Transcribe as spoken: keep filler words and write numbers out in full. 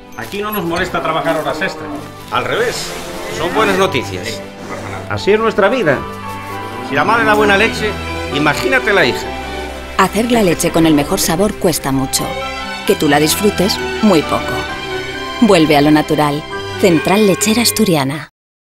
Aquí no nos molesta trabajar horas extra. Al revés, son buenas noticias. Sí, no pasa nada. Así es nuestra vida. Si la madre da buena leche, imagínate la hija. Hacer la leche con el mejor sabor cuesta mucho. Que tú la disfrutes, muy poco. Vuelve a lo natural. Central Lechera Asturiana.